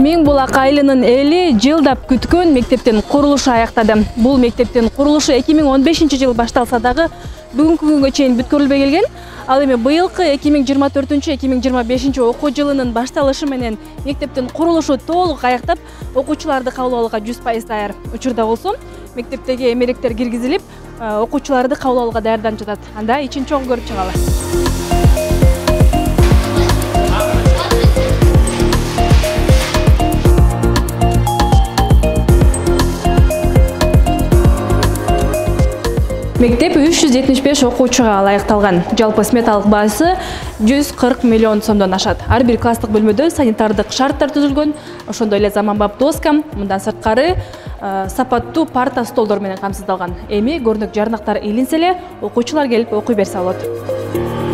Миң-Булак айылынын эли жылдап күткөн мектептин курулушу аяктады. Бул мектептин курулушу 2015-жыл башталса дагы бүгүнкү күнгө чейин бүткөрүлбөй келген. Ал эми быйылкы 2024-2025 окуу жылынын башталышы менен мектептин курулушу толук аяктап, окуучуларды кабыл алууга 100% даяр. Учурда болсо мектептеги эмеректер киргизилип, окуучуларды кабыл алууга даярданып жатат. Анда ичин чоң көрүп чыгалы. Мектеп 375 окуучуга ылайыкталган. Жалпы сметалык баасы 140 миллион сомдон ашат. Ар бир класстык бөлмөдө санитардык шарттар түзүлгөн, ошондой эле заманбап доска, мындан сырткары сапаттуу парта столдор менен камсыздалган. Эми көрүнүк жарнактар илинсе эле окуучулар келип окуй берсе болот.